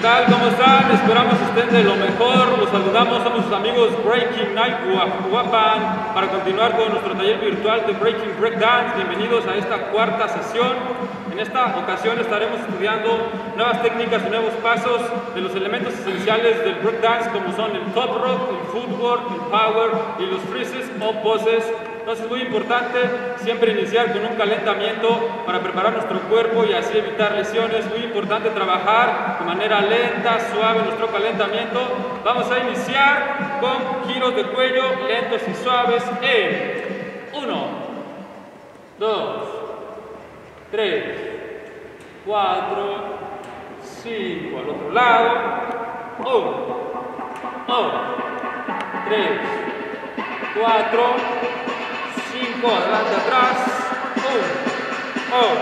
tal? ¿Cómo están? Esperamos estén de lo mejor. Los saludamos, somos sus amigos Breaking Night Guapan para continuar con nuestro taller virtual de Breaking Breakdance. Bienvenidos a esta cuarta sesión. En esta ocasión estaremos estudiando nuevas técnicas y nuevos pasos de los elementos esenciales del breakdance, como son el top rope, el footwork, el power y los freezes o poses. Entonces es muy importante siempre iniciar con un calentamiento para preparar nuestro cuerpo y así evitar lesiones. Muy importante trabajar de manera lenta, suave nuestro calentamiento. Vamos a iniciar con giros de cuello lentos y suaves en 1, 2, 3, 4, 5, al otro lado, 1, 2, 3, 4, 5, adelante, atrás, 1, 2,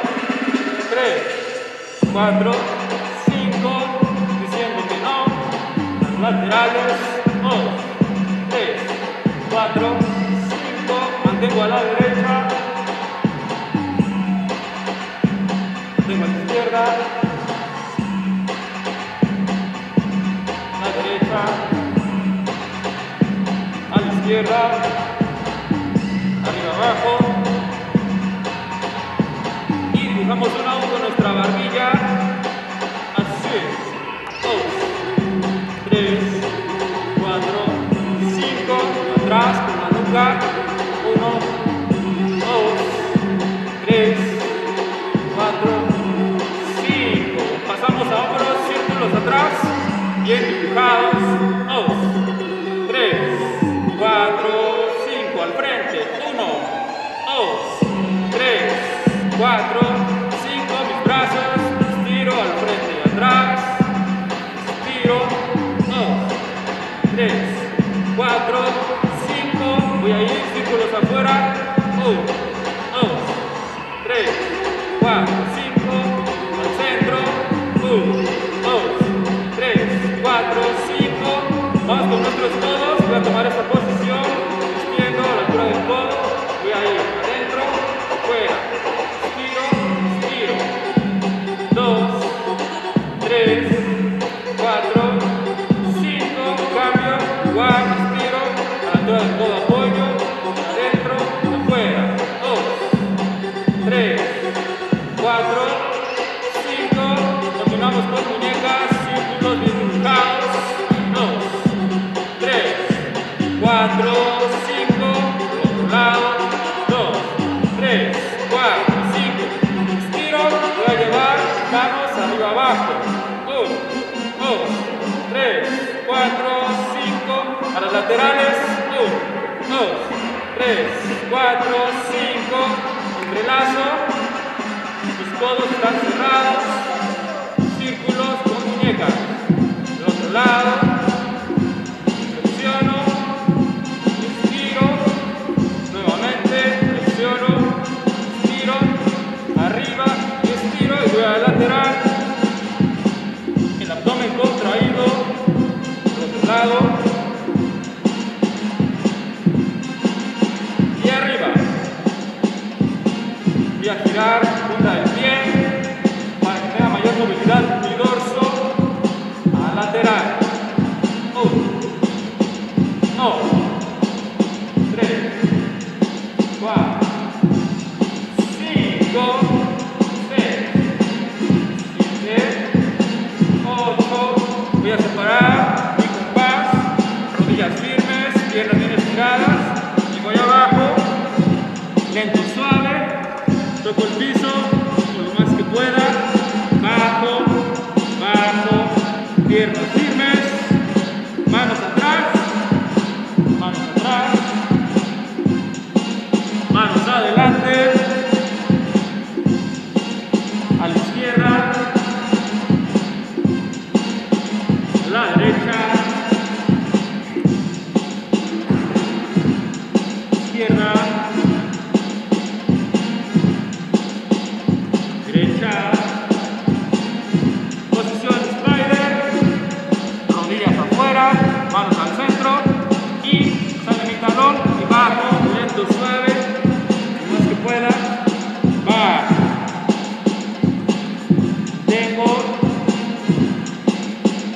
3, 4, 5, diciendo que no, las laterales, 2, 3, 4, 5, mantengo a la derecha, mantengo a la izquierda, a la derecha, a la izquierda, arriba abajo, y dibujamos un A con nuestra barbilla, así, 2, 3, 4, 5, atrás con la nuca, 1, 2, 3, 4, 5, pasamos a hombros, círculos atrás, bien dibujados, 2, 3, 4, 5, al frente, 1, 2, 3, 4, 5, mis brazos, estiro al frente y atrás, estiro, 2, 3, 4, 5, voy a ir, círculos afuera, 1, 2, 3, 4, 5, al centro, 1, 2, 3, 4, 5, vamos con nuestros codos, voy a tomar esta posición, extiendo a la altura del codo, voy a ir adentro, afuera, estiro, estiro, 2, 3, 4, 5, cambio, igual, estiro, a la altura del codo apoyo, adentro, afuera, 2, 3, 4, 5, continuamos con muñecas, círculos bien dibujados, 2, 3, 4, 5, otro lado, 2, 3, 4, 5, estiro, voy a llevar manos arriba abajo, 1, 2, 3, 4, 5, a las laterales, 1, 2, 3, 4, 5, entrelazo, mis codos están cerrados, círculos con muñecas, del otro lado, flexiono, estiro, nuevamente, flexiono, estiro, arriba y estiro y voy a la lateral, el abdomen contraído, del otro lado, y arriba, voy a girar punta del pie para que tenga mayor movilidad mi dorso a lateral. 1, 2, 3, 4, 5, 6, 7, 8. Voy a separar mi compás, rodillas firmes, piernas bien estiradas y voy abajo, lento y suave, toco el piso lo más que pueda, bajo, bajo, piernas firmes, manos atrás, manos adelante, a la izquierda, a la derecha, izquierda, derecha, posición spider, rodillas afuera, manos al centro y sale mi talón y bajo, lento, suave, lo más que pueda, bajo, tengo,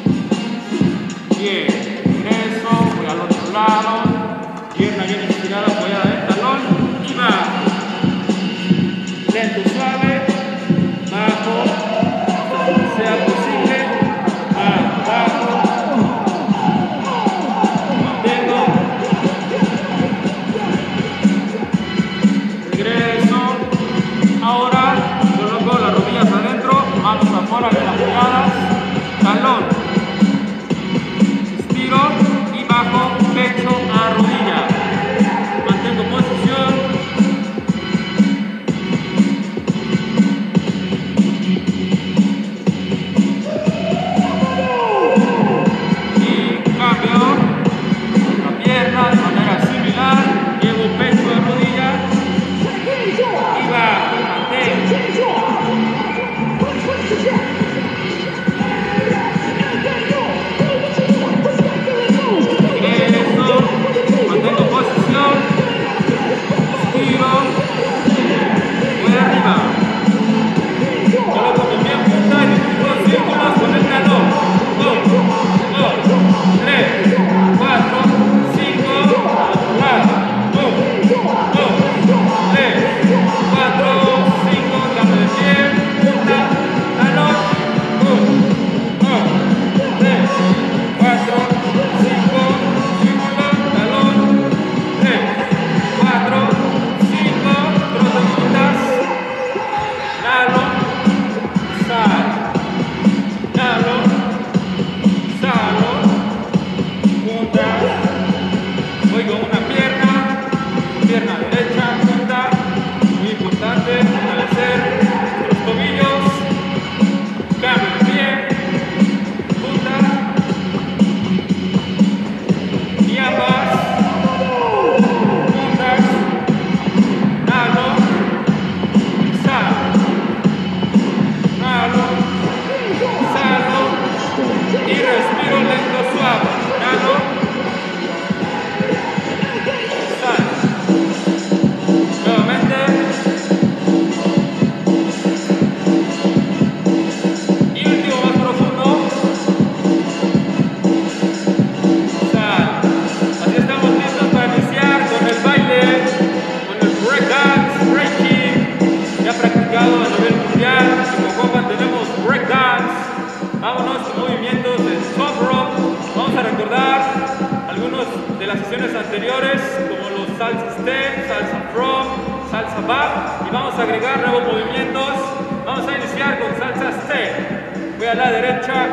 anteriores, como los salsa step, salsa frog, salsa back, y vamos a agregar nuevos movimientos. Vamos a iniciar con salsa step. Voy a la derecha,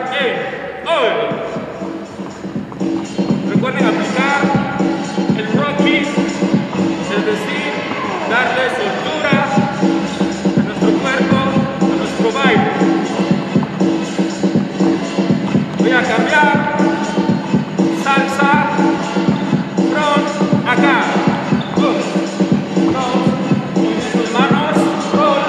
recuerden aplicar el rocking, es decir, darle soltura a nuestro cuerpo, a nuestro baile. Voy a cambiar salsa front acá. Movimientos de manos, roll.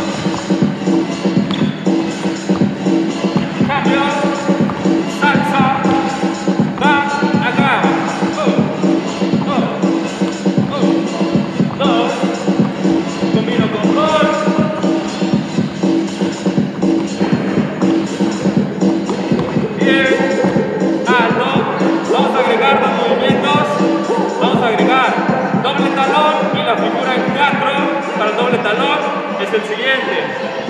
Cambio, salsa, back acá. Dos. Combino con roll. Bien. Vamos a agregar los movimientos. Vamos a agregar doble talón y la figura en 4 para el doble talón es el siguiente.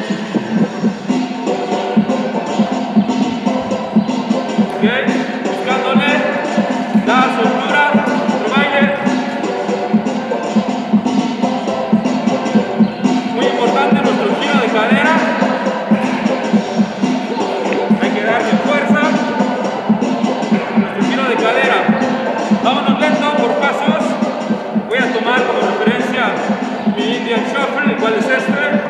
Ok, buscándole la soltura, nuestro baile. Muy importante nuestro giro de cadera. Hay que darle fuerza. Nuestro giro de cadera. Vámonos lento por pasos. Voy a tomar como referencia mi Indian Shuffle, el cual es este.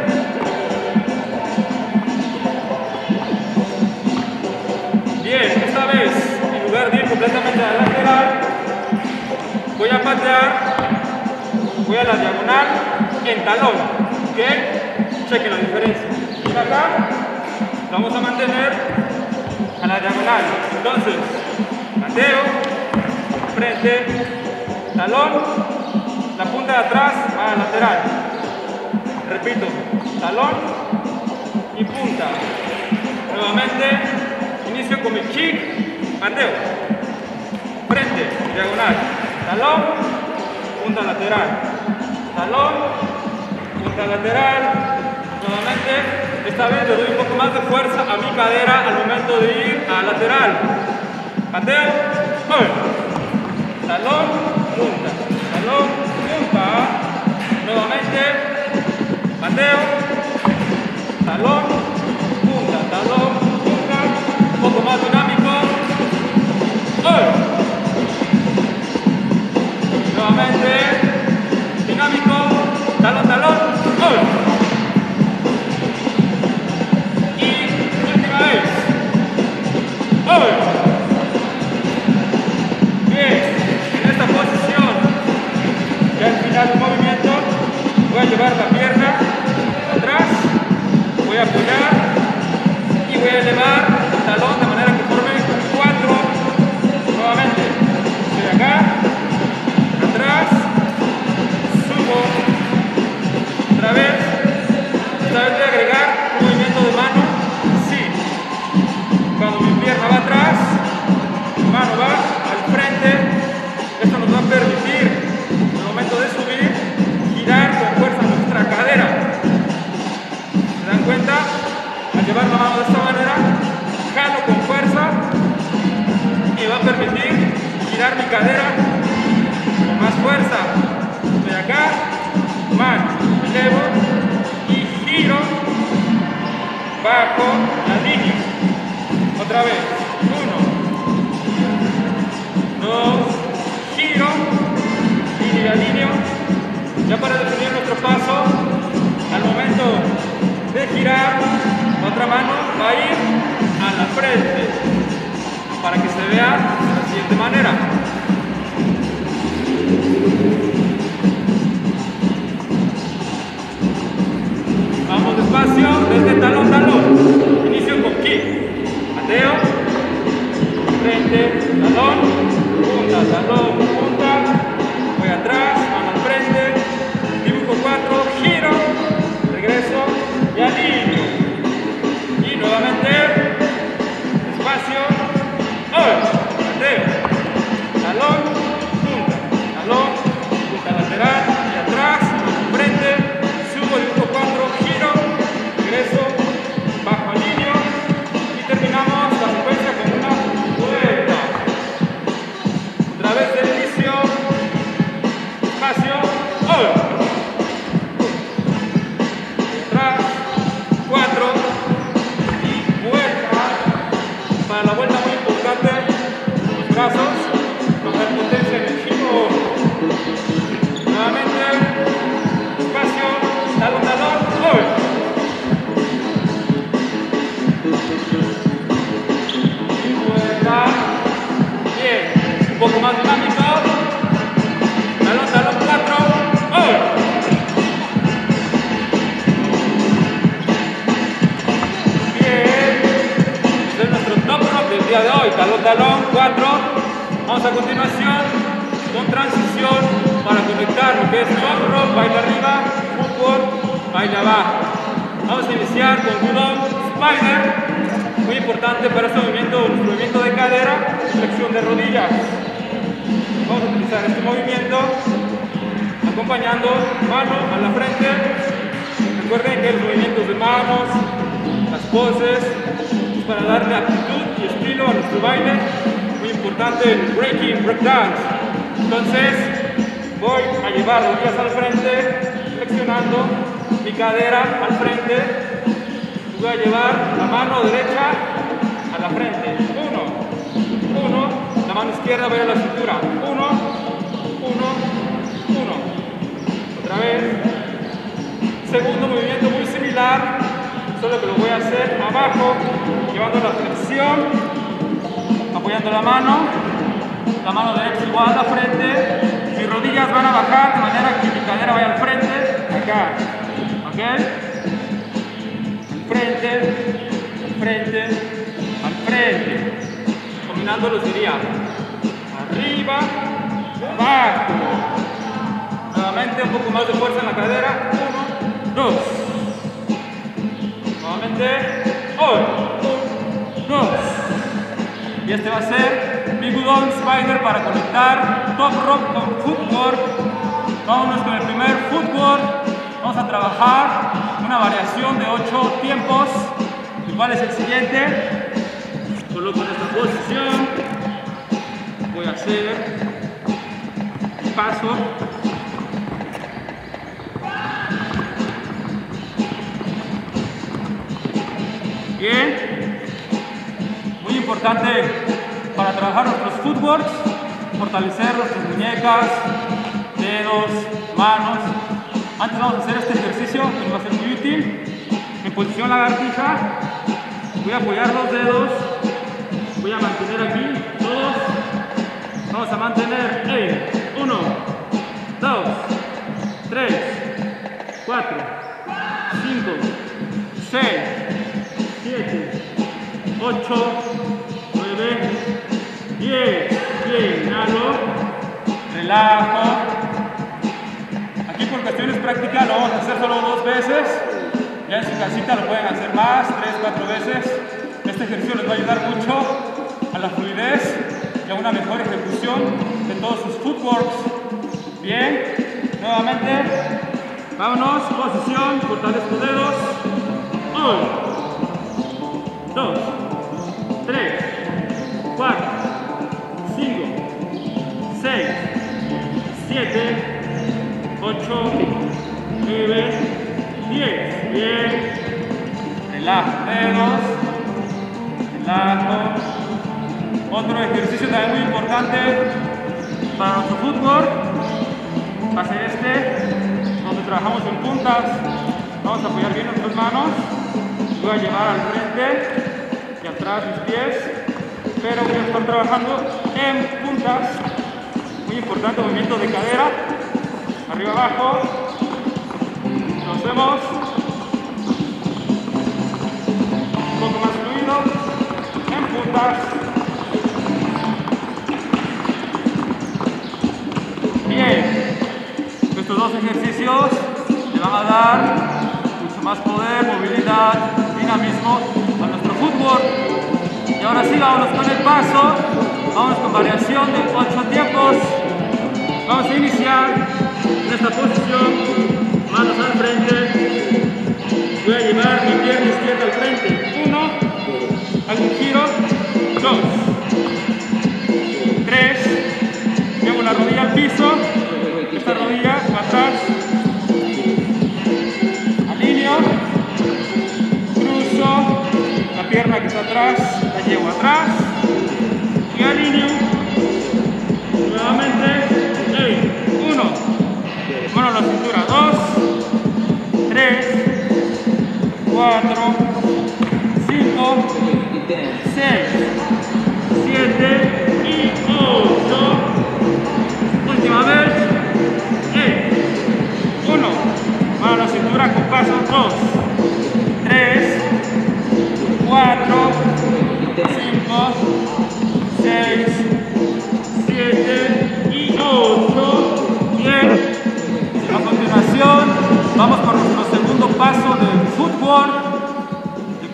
Bien, esta vez, en lugar de ir completamente a la lateral, voy a patear, voy a la diagonal en talón. ¿Ok? Chequen la diferencia. Y acá, vamos a mantener a la diagonal. Entonces, pateo, frente, talón, la punta de atrás a la lateral. Repito, talón y punta. Nuevamente, inicio con mi kick, pateo, frente, diagonal, talón, punta lateral, talón, punta lateral. Nuevamente, esta vez le doy un poco más de fuerza a mi cadera al momento de ir a lateral. Pateo, talón, punta, talón, punta. Nuevamente, pateo, talón, punta, talón, punta. Un poco más dinámico. Nuevamente, dinámico, talón, talón. Y última vez. Bien, en esta posición, ya al final del movimiento, voy a llevar la pierna atrás, voy a apoyar y voy a elevar el talón de manera que forme 4. Nuevamente, estoy acá, atrás, subo, otra vez. Esta vez voy a agregar un movimiento de mano, sí. Cuando mi pierna va atrás, mi mano va al frente. Esto nos va a permitir, en el momento de subir, girar con fuerza nuestra cadera. ¿Se dan cuenta? Al llevar la mano de esta manera, jalo con fuerza y va a permitir girar mi cadera con más fuerza. Estoy acá, mano, elevo y giro bajo la línea. Otra vez, 1, 2, giro, línea, línea. Ya para definir nuestro paso, al momento de girar, la otra mano va a ir a la frente para que se vea de la siguiente manera. Vamos despacio desde talón, talón. Inicio con kick. Pateo, frente, talón, punta, talón, punta. Voy atrás, mano al frente. Dibujo 4, giro, regreso y alineo. Y nuevamente, despacio. Pateo, pantalón, 4. Vamos a continuación con transición para conectar lo que es top rope, baile arriba, footwork, baile abajo. Vamos a iniciar con Good Spider, muy importante para este movimiento, nuestro movimiento de cadera y flexión de rodillas. Vamos a utilizar este movimiento acompañando mano a la frente. Recuerden que los movimientos de manos, las poses, es para darle actitud y estilo a nuestro baile, muy importante en breaking, breakdance. Entonces voy a llevar rodillas al frente, flexionando mi cadera al frente. Voy a llevar la mano derecha a la frente. 1, 1, la mano izquierda va a la cintura. 1, 1, 1. Otra vez. Segundo movimiento muy similar, solo que lo voy a hacer abajo, llevando la flexión, apoyando la mano derecha igual a la frente. Mis rodillas van a bajar de manera que mi cadera vaya al frente, acá, ¿ok? Al frente, al frente. Combinándolo sería arriba, abajo. Nuevamente un poco más de fuerza en la cadera. 1, 2. Nuevamente. 1, 2. Y este va a ser mi Good Spider para conectar top rope con footwork. Vámonos con el primer footwork. Vamos a trabajar una variación de 8 tiempos. ¿Y cuál es el siguiente? Coloco en esta posición. Voy a hacer el paso. Bien, muy importante para trabajar nuestros footworks, fortalecer nuestras muñecas, dedos, manos. Antes vamos a hacer este ejercicio que nos va a ser muy útil. En posición lagartija, voy a apoyar los dedos, voy a mantener aquí todos. Vamos a mantener en 1, 2, 3, 4, 5, 6, 7, 8, 9, 10. Bien, inhalo, relajo. Aquí por cuestiones prácticas lo vamos a hacer solo 2 veces. Ya en su casita lo pueden hacer más, 3, 4 veces. Este ejercicio les va a ayudar mucho a la fluidez y a una mejor ejecución de todos sus footworks. Bien, nuevamente, vámonos, posición, fortalezco dedos. 1, 2, 3, 4, 5, 6, 7, 8, 9, 10. Bien. Relajo dedos. Relajo. Otro ejercicio también muy importante para nuestro footwork va a ser este, donde trabajamos en puntas. Vamos a apoyar bien nuestras manos. Voy a llevar al frente y atrás mis pies, pero voy a estar trabajando en puntas. Muy importante movimiento de cadera, arriba abajo. Lo hacemos un poco más fluido, en puntas. Bien, estos 2 ejercicios le van a dar mucho más poder, movilidad, dinamismo a nuestro footwork. Y ahora sí, vámonos con el paso. Vamos con variación de 8 tiempos. Vamos a iniciar en esta posición, manos al frente. Voy a llevar mi pierna izquierda al frente. 1, hago un giro. 2, 3, llevo la rodilla al piso. Esta rodilla va atrás. Alineo. Cruzo la pierna que está atrás, la llevo atrás. Y alineo. Nuevamente. 1, mano a la cintura. 2, 3, 4, 5, 6, 7 y 8. Última vez. 1, mano a la cintura con paso. 2, 3, 4, 5,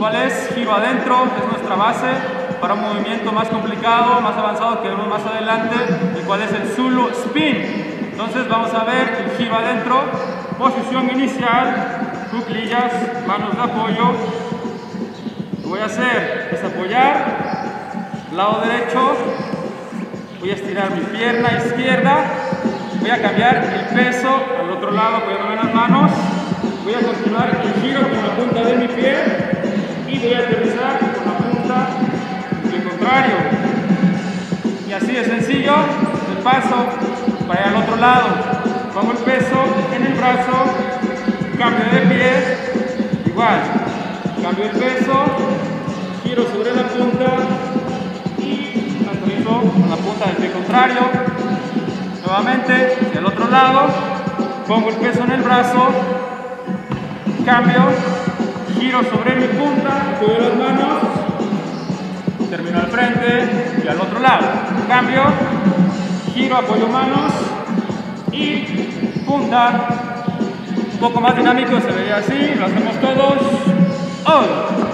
¿Cuál es? Giro adentro, es nuestra base para un movimiento más complicado, más avanzado que veremos más adelante. ¿Y cuál es el Zulu Spin? Entonces vamos a ver el giro adentro, posición inicial, cuclillas, manos de apoyo. Lo que voy a hacer es apoyar, lado derecho, voy a estirar mi pierna izquierda, voy a cambiar el peso al otro lado, apoyándome las manos, voy a continuar el giro con la punta de mi pie y voy a aterrizar con la punta del contrario. Y así de sencillo, el paso para ir al otro lado. Pongo el peso en el brazo, cambio de pie, igual, cambio el peso, giro sobre la punta y aterrizo con la punta del pie contrario. Nuevamente, hacia el otro lado, pongo el peso en el brazo, cambio, giro sobre mi punta, apoyo las manos, termino al frente y al otro lado. Cambio, giro, apoyo manos y punta. Un poco más dinámico, se vería así, lo hacemos todos hoy.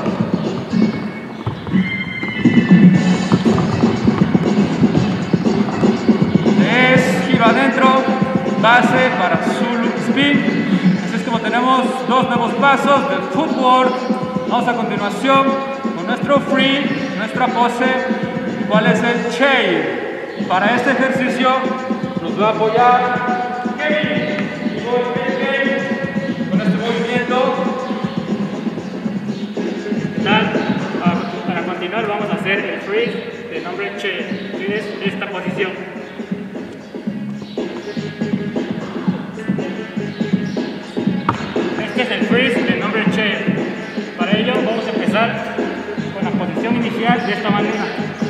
Es giro adentro, base para Zulu Spin. Así es como tenemos dos nuevos pasos del footwork. Vamos a continuación con nuestro free, nuestra pose, cuál es el chair. Para este ejercicio nos va a apoyar Kevin. Con este movimiento. Para continuar vamos a hacer el freeze de nombre chair, que es esta posición. Este es el freeze de nombre chair. Para ello vamos a empezar con la posición inicial de esta manera.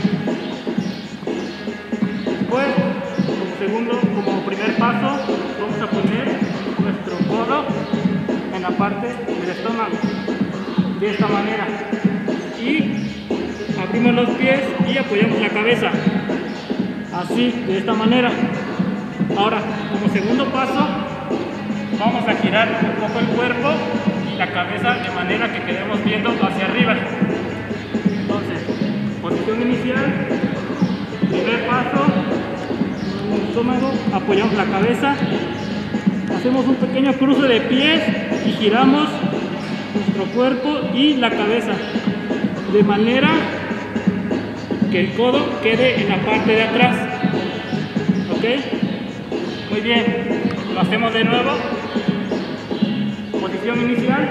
Después, como primer paso, vamos a poner nuestro codo en la parte del estómago, de esta manera. Y abrimos los pies y apoyamos la cabeza, así, de esta manera. Ahora, como segundo paso, vamos a girar un poco el cuerpo y la cabeza de manera que quedemos viendo hacia arriba. Entonces, posición inicial, primer paso, en el estómago, apoyamos la cabeza, hacemos un pequeño cruce de pies y giramos nuestro cuerpo y la cabeza de manera que el codo quede en la parte de atrás. ¿Ok? Muy bien, lo hacemos de nuevo. Posición inicial,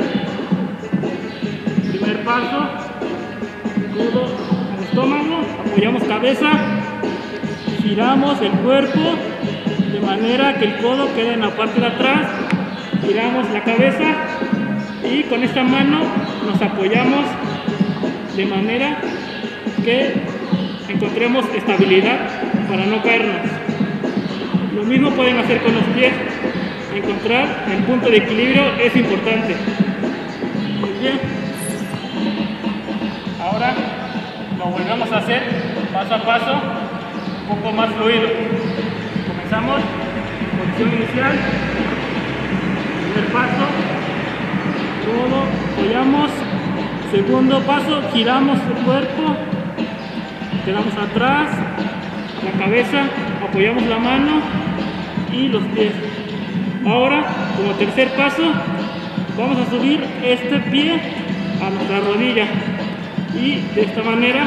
primer paso, codo al estómago, apoyamos cabeza, giramos el cuerpo de manera que el codo quede en la parte de atrás, giramos la cabeza y con esta mano nos apoyamos de manera que encontremos estabilidad para no caernos. Lo mismo pueden hacer con los pies. Encontrar el punto de equilibrio es importante. Muy bien. Ahora lo volvemos a hacer paso a paso, un poco más fluido. Comenzamos, posición inicial, primer paso, codo, apoyamos, segundo paso, giramos el cuerpo, quedamos atrás, la cabeza, apoyamos la mano y los pies. Ahora, como tercer paso, vamos a subir este pie a nuestra rodilla y de esta manera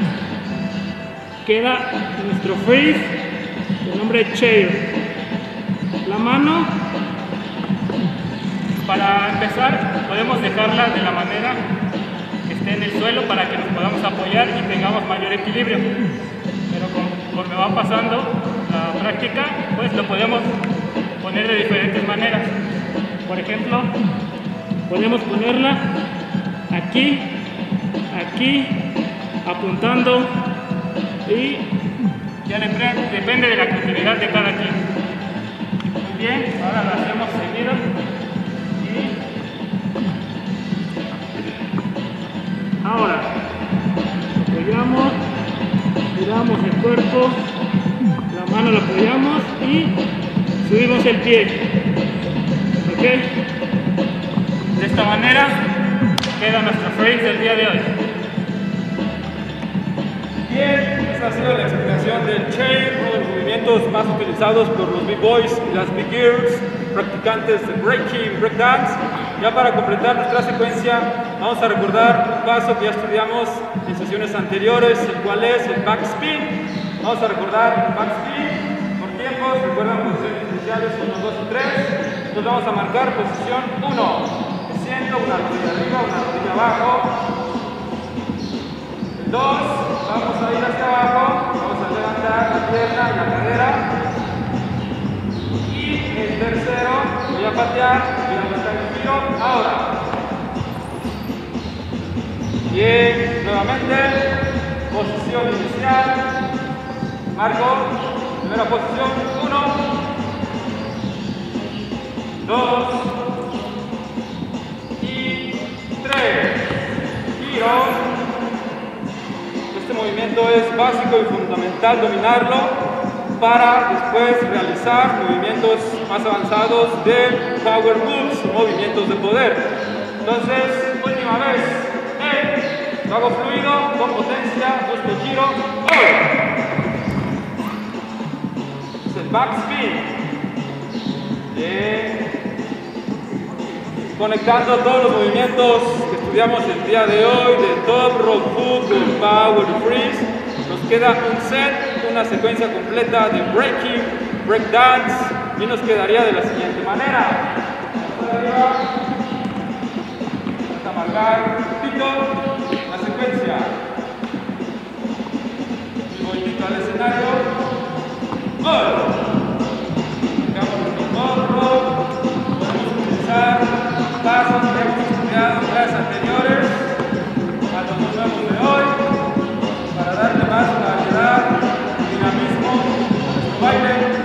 queda nuestro freeze de nombre chair. La mano, para empezar, podemos dejarla de la manera que esté en el suelo para que nos podamos apoyar y tengamos mayor equilibrio. Pero conforme va pasando la práctica, pues lo podemos poner de diferentes maneras. Por ejemplo, podemos ponerla aquí, aquí, apuntando, y ya depende de la actividad de cada quien. Muy bien, ahora lo hacemos seguido y ahora apoyamos, giramos el cuerpo, la mano la apoyamos y subimos el pie. ¿Ok? De esta manera queda nuestro freeze del día de hoy. Bien, esta ha sido la explicación del chain, uno de los movimientos más utilizados por los B-Boys y las B-Girls, practicantes de breaking, breakdance. Ya para completar nuestra secuencia, vamos a recordar un paso que ya estudiamos en sesiones anteriores, el cual es el backspin. Vamos a recordar el backspin por tiempos, recuerdan posiciones iniciales 1, 2 y 3. Entonces vamos a marcar posición 1, desciendo, una rodilla arriba, una rodilla abajo. El 2, vamos a ir hacia abajo, vamos a levantar la pierna y la cadera. Y el tercero, voy a patear y a buscar el giro ahora. Bien, nuevamente, posición inicial. Marco, primera posición, 1, 2 y 3. Giro. Este movimiento es básico y fundamental dominarlo para después realizar movimientos más avanzados de power moves, movimientos de poder. Entonces, última vez, lo hago fluido, con potencia, busco giro, hoy. Es el backspin. Conectando todos los movimientos que estudiamos el día de hoy, de top, rock hook, del power y freeze. Nos queda un set, una secuencia completa de breaking, breakdance, y nos quedaría de la siguiente manera. Vamos a marcar un poquito la secuencia. Un movimiento al escenario. Marcamos nuestro morro. Podemos utilizar pasos que hemos estudiado en clases anteriores a los nuevos de hoy para darle más variedad y dinamismo a nuestro baile.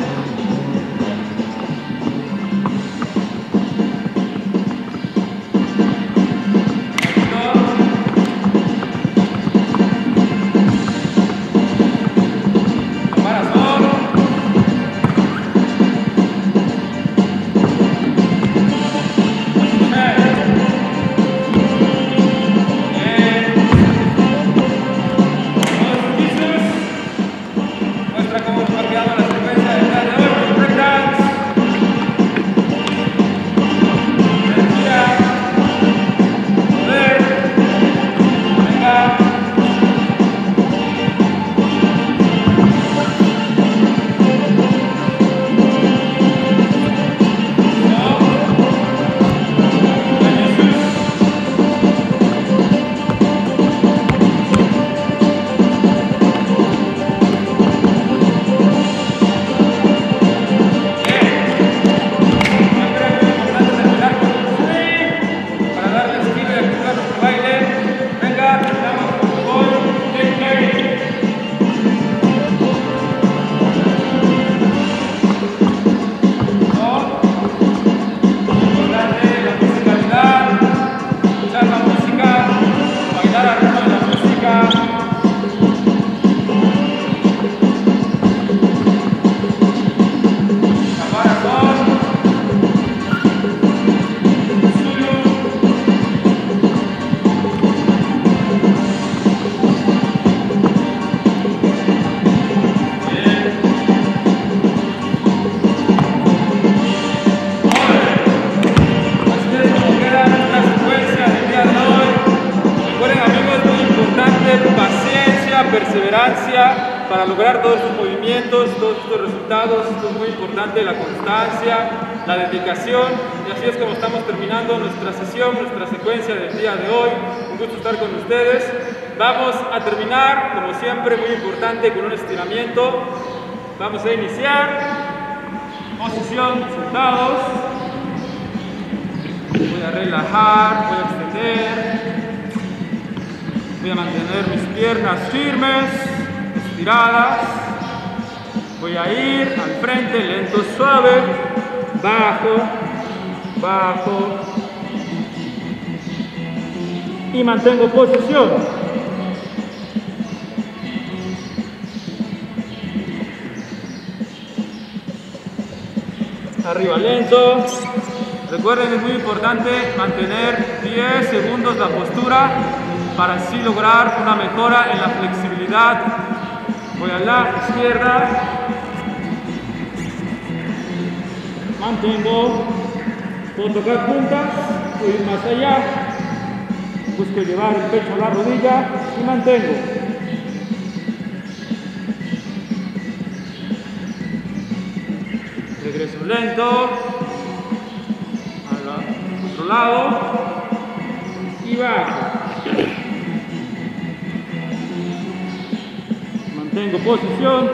Perseverancia para lograr todos estos movimientos, todos estos resultados. Esto es muy importante, la constancia, la dedicación, y así es como estamos terminando nuestra sesión, nuestra secuencia del día de hoy. Un gusto estar con ustedes. Vamos a terminar, como siempre, muy importante, con un estiramiento. Vamos a iniciar posición sentados. Voy a relajar, voy a extender. Voy a mantener mis piernas firmes, estiradas. Voy a ir al frente, lento, suave, bajo, bajo. Y mantengo posición. Arriba lento, Recuerden, es muy importante mantener 10 segundos la postura para así lograr una mejora en la flexibilidad. Voy a la izquierda, mantengo, puedo tocar puntas, voy a ir más allá, busco llevar el pecho a la rodilla y mantengo. Regreso lento, al otro lado y bajo. Mantengo posición.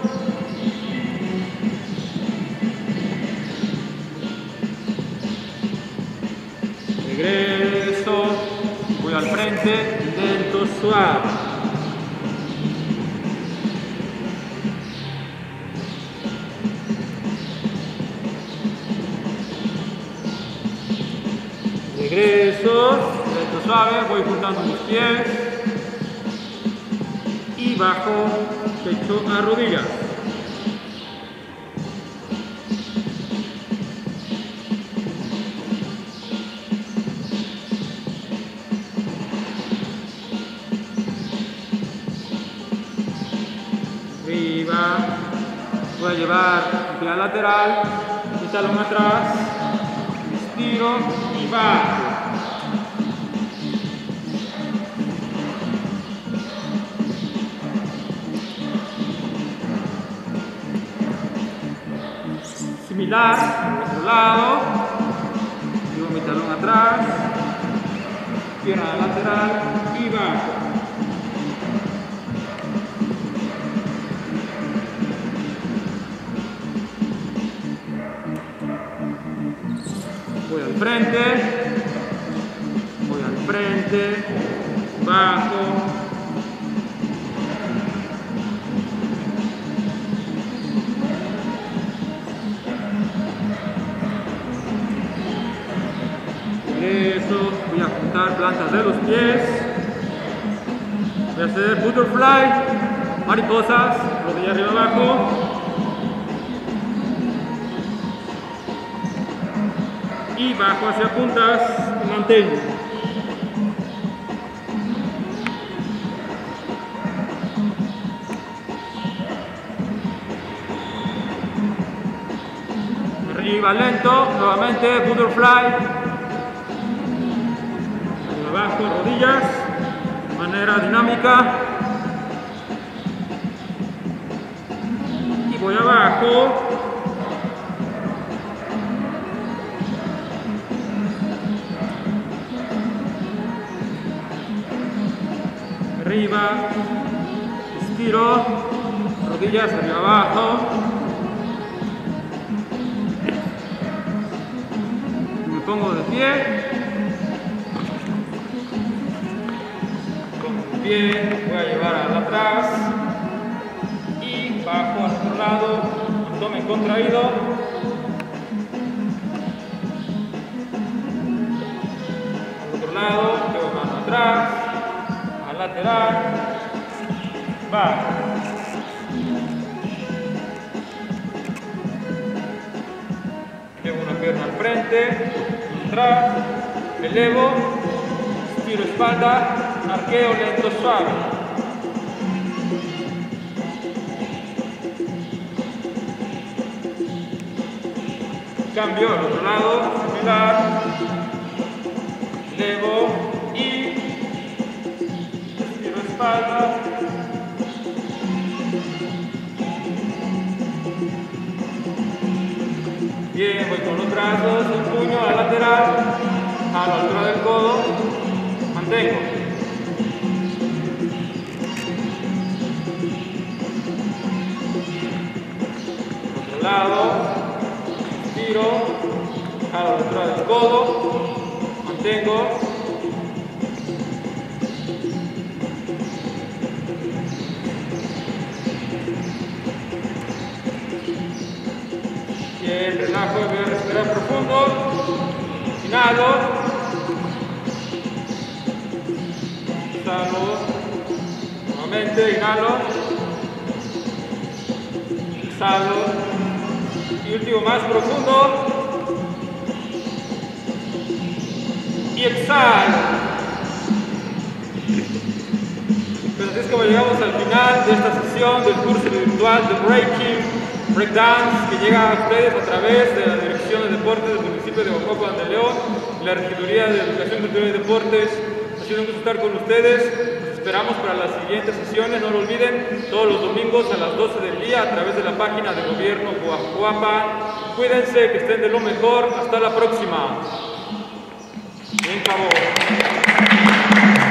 Regreso, voy al frente, lento, suave. Regreso, lento, suave, voy juntando mis pies y bajo, pecho a rodillas. Arriba, voy a llevar un pie lateral, mi talón atrás, estiro y bajo. Similar, al otro lado, llevo mi talón atrás, pierna lateral y bajo. Voy al frente, bajo. Eso, voy a juntar plantas de los pies. Voy a hacer butterfly, mariposas, rodilla arriba abajo. Y bajo hacia puntas y mantengo. Arriba lento, nuevamente butterfly. Abajo, rodillas, de manera dinámica. Y voy abajo. Arriba, estiro, rodillas arriba abajo. Me pongo de pie. Bien, voy a llevar al atrás y bajo al otro lado, abdomen contraído. Al otro lado, llevo mano atrás, al lateral, bajo. Llevo una pierna al frente, atrás, elevo, estiro espalda. Arqueo lento, suave. Cambio al otro lado, similar. Elevo y estiro espalda. Bien, voy con los brazos, un puño a la lateral, a la altura del codo. Mantengo. Lado, estiro, jalo la altura del codo, mantengo. Bien, relajo, voy a respirar profundo. Inhalo. Exhalo. Nuevamente, inhalo. Exhalo. Y último más profundo. exhale. Pues así es como llegamos al final de esta sesión del curso virtual de Breakdance, que llega a ustedes a través de la Dirección de Deportes del municipio de Ocotlán de León, la Regiduría de Educación Cultural y Deportes. Ha sido un gusto estar con ustedes. Los esperamos para las siguientes sesiones. No lo olviden, todos los domingos a las 12 del día a través de la página de Gobierno Coahuapan. Cuídense, que estén de lo mejor. Hasta la próxima. Bien, cabo.